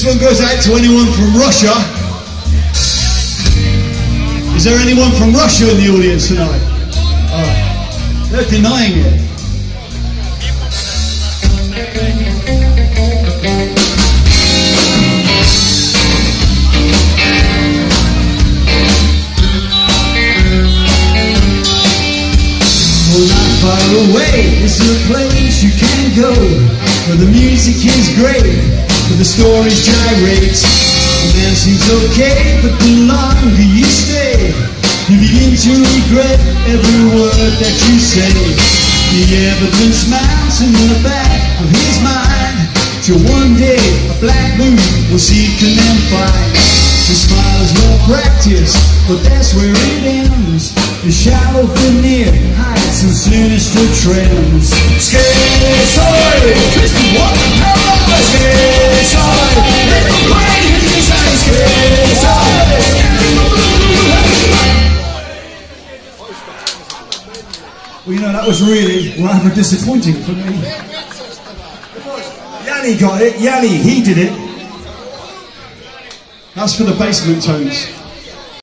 This one goes out to anyone from Russia. Is there anyone from Russia in the audience tonight? Oh, they're denying it. Well, not far away is a place you can go, where the music is great, where the stories gyrate. The man seems okay, but the longer you stay, you begin to regret every word that you say. The evidence mounts in the back of his mind, till one day a black moon will seek and then find. The smile is well practiced, but that's where it ends. The shallow veneer hides some sinister trends. Schizoid, twisted water, paralyzed. Schizoid, little brain is inside. Schizoid. Well, you know, that was really rather disappointing for me. Yanni got it. Yanni, he did it. That's for the basement tones.